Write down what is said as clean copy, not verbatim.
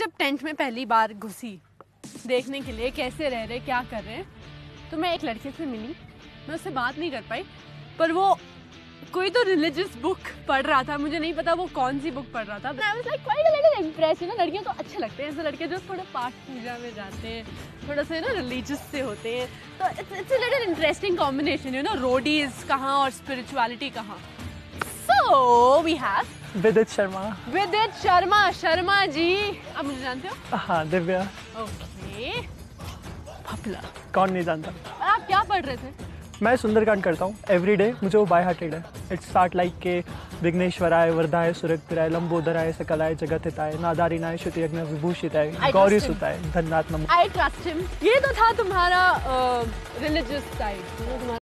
जब टेंट में पहली बार घुसी देखने के लिए कैसे रह रहे क्या कर रहे हैं, तो मैं एक लड़के से मिली। मैं उससे बात नहीं कर पाई, पर वो कोई तो रिलीजियस बुक पढ़ रहा था, मुझे नहीं पता वो कौन सी बुक पढ़ रहा था। I was like quite a little impressed. You know, लड़कियों को अच्छे लगते हैं ऐसे लड़के जो थोड़ा पाठ पूजा में जाते हैं, थोड़ा सा ना रिलीजियस से होते हैं। तो it's a little interesting combination, you know, Roadies कहाँ और स्पिरिचुअलिटी कहाँ। सो वी हैव विदित शर्मा। विदित शर्मा। शर्मा जी, आप मुझे जानते हो? हाँ, दिव्या। ओके, पपला कौन नहीं जानता। और आप क्या पढ़ रहे थे? मैं सुंदरकांड करता हूँ एवरी डे, मुझे वो बाय हार्टेड है। इट्स स्टार्ट लाइक के विघ्नेश्वराय वरदाय सुरक्षिताय लंबोदराय सकलाय जगतहिताय नादारिणाय श्रुतियज्ञ विभूषिताय गौरी सुताय धन्नात्म। I trust him. ये तो था तुम्हारा रिलीजियस साइड।